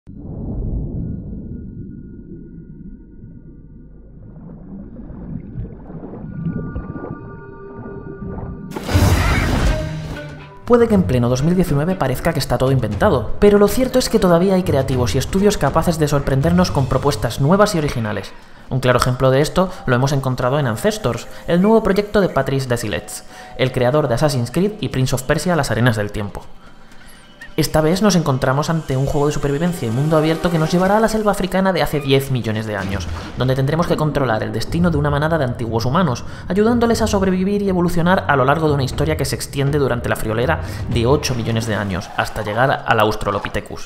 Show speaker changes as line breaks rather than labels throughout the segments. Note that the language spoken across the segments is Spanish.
Puede que en pleno 2019 parezca que está todo inventado, pero lo cierto es que todavía hay creativos y estudios capaces de sorprendernos con propuestas nuevas y originales. Un claro ejemplo de esto lo hemos encontrado en Ancestors, el nuevo proyecto de Patrice Désilets, el creador de Assassin's Creed y Prince of Persia: Las Arenas del Tiempo. Esta vez nos encontramos ante un juego de supervivencia y mundo abierto que nos llevará a la selva africana de hace 10 millones de años, donde tendremos que controlar el destino de una manada de antiguos humanos, ayudándoles a sobrevivir y evolucionar a lo largo de una historia que se extiende durante la friolera de 8 millones de años, hasta llegar al Australopithecus.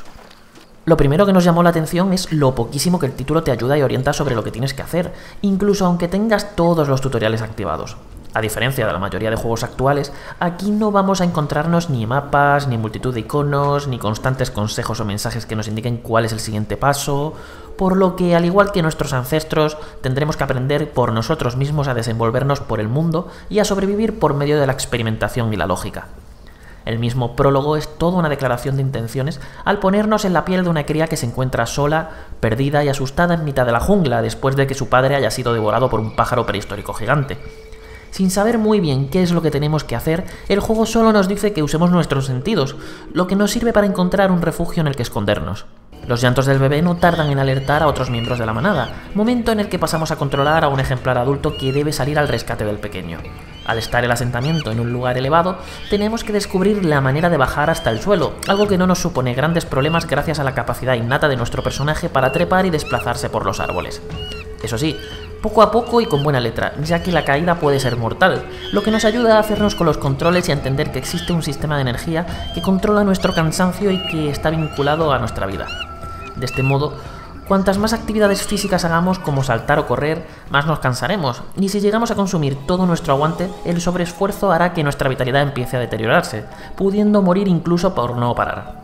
Lo primero que nos llamó la atención es lo poquísimo que el título te ayuda y orienta sobre lo que tienes que hacer, incluso aunque tengas todos los tutoriales activados. A diferencia de la mayoría de juegos actuales, aquí no vamos a encontrarnos ni mapas, ni multitud de iconos, ni constantes consejos o mensajes que nos indiquen cuál es el siguiente paso, por lo que, al igual que nuestros ancestros, tendremos que aprender por nosotros mismos a desenvolvernos por el mundo y a sobrevivir por medio de la experimentación y la lógica. El mismo prólogo es toda una declaración de intenciones al ponernos en la piel de una cría que se encuentra sola, perdida y asustada en mitad de la jungla después de que su padre haya sido devorado por un pájaro prehistórico gigante. Sin saber muy bien qué es lo que tenemos que hacer, el juego solo nos dice que usemos nuestros sentidos, lo que nos sirve para encontrar un refugio en el que escondernos. Los llantos del bebé no tardan en alertar a otros miembros de la manada, momento en el que pasamos a controlar a un ejemplar adulto que debe salir al rescate del pequeño. Al estar el asentamiento en un lugar elevado, tenemos que descubrir la manera de bajar hasta el suelo, algo que no nos supone grandes problemas gracias a la capacidad innata de nuestro personaje para trepar y desplazarse por los árboles. Eso sí, poco a poco y con buena letra, ya que la caída puede ser mortal, lo que nos ayuda a hacernos con los controles y a entender que existe un sistema de energía que controla nuestro cansancio y que está vinculado a nuestra vida. De este modo, cuantas más actividades físicas hagamos como saltar o correr, más nos cansaremos, y si llegamos a consumir todo nuestro aguante, el sobreesfuerzo hará que nuestra vitalidad empiece a deteriorarse, pudiendo morir incluso por no parar.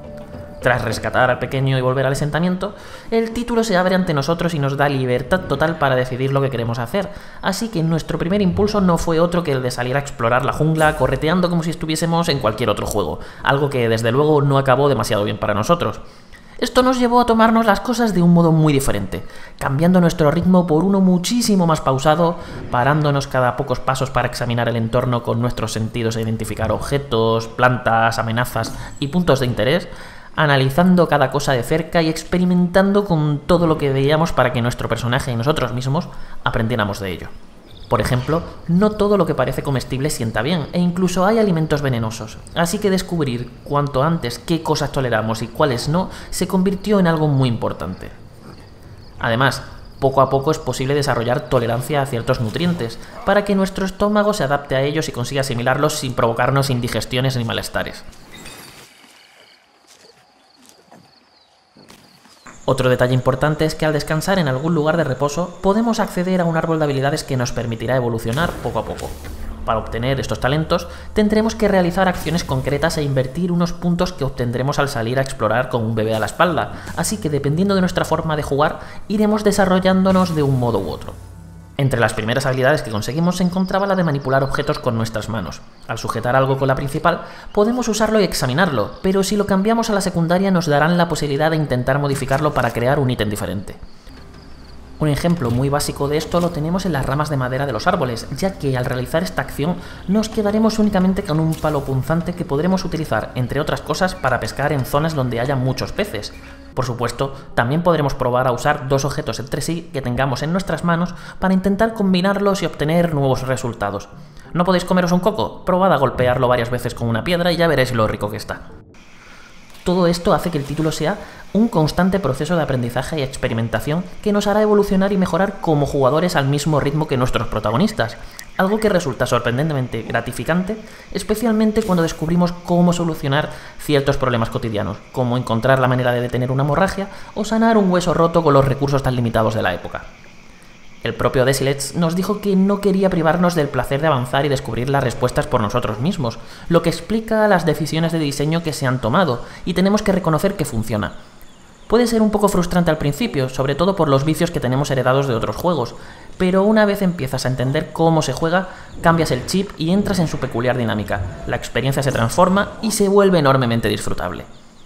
Tras rescatar al pequeño y volver al asentamiento, el título se abre ante nosotros y nos da libertad total para decidir lo que queremos hacer, así que nuestro primer impulso no fue otro que el de salir a explorar la jungla correteando como si estuviésemos en cualquier otro juego, algo que desde luego no acabó demasiado bien para nosotros. Esto nos llevó a tomarnos las cosas de un modo muy diferente, cambiando nuestro ritmo por uno muchísimo más pausado, parándonos cada pocos pasos para examinar el entorno con nuestros sentidos e identificar objetos, plantas, amenazas y puntos de interés, analizando cada cosa de cerca y experimentando con todo lo que veíamos para que nuestro personaje y nosotros mismos aprendiéramos de ello. Por ejemplo, no todo lo que parece comestible sienta bien, e incluso hay alimentos venenosos, así que descubrir cuanto antes qué cosas toleramos y cuáles no se convirtió en algo muy importante. Además, poco a poco es posible desarrollar tolerancia a ciertos nutrientes, para que nuestro estómago se adapte a ellos y consiga asimilarlos sin provocarnos indigestiones ni malestares. Otro detalle importante es que al descansar en algún lugar de reposo podemos acceder a un árbol de habilidades que nos permitirá evolucionar poco a poco. Para obtener estos talentos tendremos que realizar acciones concretas e invertir unos puntos que obtendremos al salir a explorar con un bebé a la espalda, así que dependiendo de nuestra forma de jugar iremos desarrollándonos de un modo u otro. Entre las primeras habilidades que conseguimos se encontraba la de manipular objetos con nuestras manos. Al sujetar algo con la principal, podemos usarlo y examinarlo, pero si lo cambiamos a la secundaria nos darán la posibilidad de intentar modificarlo para crear un ítem diferente. Un ejemplo muy básico de esto lo tenemos en las ramas de madera de los árboles, ya que al realizar esta acción nos quedaremos únicamente con un palo punzante que podremos utilizar, entre otras cosas, para pescar en zonas donde haya muchos peces. Por supuesto, también podremos probar a usar dos objetos entre sí que tengamos en nuestras manos para intentar combinarlos y obtener nuevos resultados. ¿No podéis comeros un coco? Probad a golpearlo varias veces con una piedra y ya veréis lo rico que está. Todo esto hace que el título sea un constante proceso de aprendizaje y experimentación que nos hará evolucionar y mejorar como jugadores al mismo ritmo que nuestros protagonistas, algo que resulta sorprendentemente gratificante, especialmente cuando descubrimos cómo solucionar ciertos problemas cotidianos, como encontrar la manera de detener una hemorragia o sanar un hueso roto con los recursos tan limitados de la época. El propio Désilets nos dijo que no quería privarnos del placer de avanzar y descubrir las respuestas por nosotros mismos, lo que explica las decisiones de diseño que se han tomado, y tenemos que reconocer que funciona. Puede ser un poco frustrante al principio, sobre todo por los vicios que tenemos heredados de otros juegos, pero una vez empiezas a entender cómo se juega, cambias el chip y entras en su peculiar dinámica. La experiencia se transforma y se vuelve enormemente disfrutable.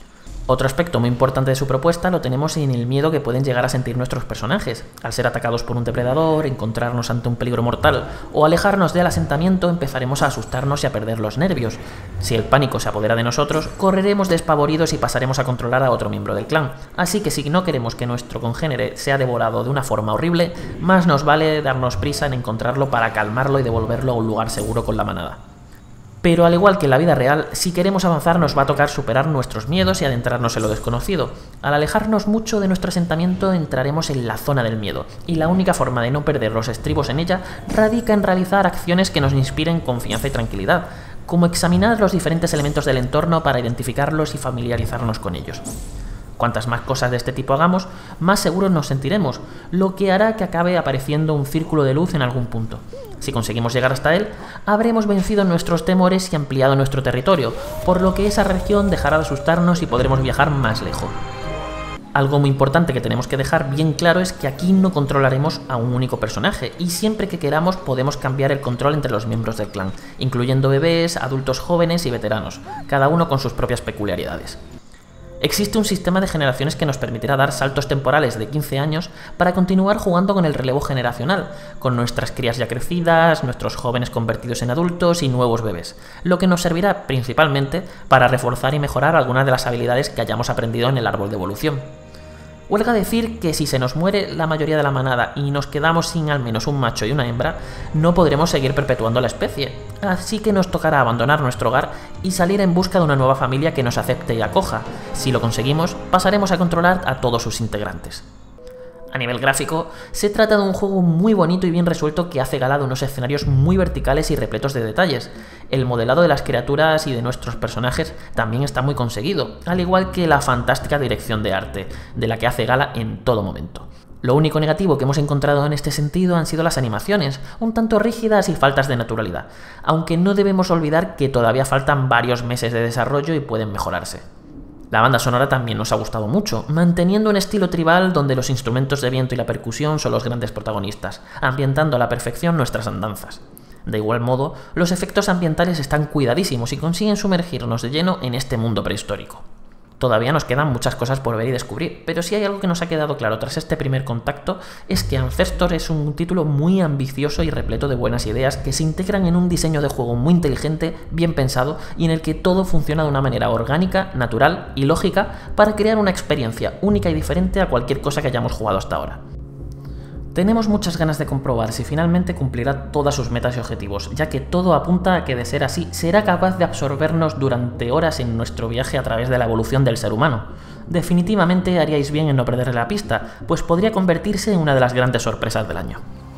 Otro aspecto muy importante de su propuesta lo tenemos en el miedo que pueden llegar a sentir nuestros personajes. Al ser atacados por un depredador, encontrarnos ante un peligro mortal o alejarnos del asentamiento, empezaremos a asustarnos y a perder los nervios. Si el pánico se apodera de nosotros, correremos despavoridos y pasaremos a controlar a otro miembro del clan. Así que si no queremos que nuestro congénere sea devorado de una forma horrible, más nos vale darnos prisa en encontrarlo para calmarlo y devolverlo a un lugar seguro con la manada. Pero al igual que en la vida real, si queremos avanzar nos va a tocar superar nuestros miedos y adentrarnos en lo desconocido. Al alejarnos mucho de nuestro asentamiento entraremos en la zona del miedo, y la única forma de no perder los estribos en ella radica en realizar acciones que nos inspiren confianza y tranquilidad, como examinar los diferentes elementos del entorno para identificarlos y familiarizarnos con ellos. Cuantas más cosas de este tipo hagamos, más seguros nos sentiremos, lo que hará que acabe apareciendo un círculo de luz en algún punto. Si conseguimos llegar hasta él, habremos vencido nuestros temores y ampliado nuestro territorio, por lo que esa región dejará de asustarnos y podremos viajar más lejos. Algo muy importante que tenemos que dejar bien claro es que aquí no controlaremos a un único personaje, y siempre que queramos podemos cambiar el control entre los miembros del clan, incluyendo bebés, adultos jóvenes y veteranos, cada uno con sus propias peculiaridades. Existe un sistema de generaciones que nos permitirá dar saltos temporales de 15 años para continuar jugando con el relevo generacional, con nuestras crías ya crecidas, nuestros jóvenes convertidos en adultos y nuevos bebés, lo que nos servirá principalmente para reforzar y mejorar algunas de las habilidades que hayamos aprendido en el árbol de evolución. Huelga decir que si se nos muere la mayoría de la manada y nos quedamos sin al menos un macho y una hembra, no podremos seguir perpetuando la especie, así que nos tocará abandonar nuestro hogar y salir en busca de una nueva familia que nos acepte y acoja. Si lo conseguimos, pasaremos a controlar a todos sus integrantes. A nivel gráfico, se trata de un juego muy bonito y bien resuelto que hace gala de unos escenarios muy verticales y repletos de detalles. El modelado de las criaturas y de nuestros personajes también está muy conseguido, al igual que la fantástica dirección de arte, de la que hace gala en todo momento. Lo único negativo que hemos encontrado en este sentido han sido las animaciones, un tanto rígidas y faltas de naturalidad, aunque no debemos olvidar que todavía faltan varios meses de desarrollo y pueden mejorarse. La banda sonora también nos ha gustado mucho, manteniendo un estilo tribal donde los instrumentos de viento y la percusión son los grandes protagonistas, ambientando a la perfección nuestras andanzas. De igual modo, los efectos ambientales están cuidadísimos y consiguen sumergirnos de lleno en este mundo prehistórico. Todavía nos quedan muchas cosas por ver y descubrir, pero si hay algo que nos ha quedado claro tras este primer contacto es que Ancestor es un título muy ambicioso y repleto de buenas ideas que se integran en un diseño de juego muy inteligente, bien pensado y en el que todo funciona de una manera orgánica, natural y lógica para crear una experiencia única y diferente a cualquier cosa que hayamos jugado hasta ahora. Tenemos muchas ganas de comprobar si finalmente cumplirá todas sus metas y objetivos, ya que todo apunta a que de ser así, será capaz de absorbernos durante horas en nuestro viaje a través de la evolución del ser humano. Definitivamente haríais bien en no perderle la pista, pues podría convertirse en una de las grandes sorpresas del año.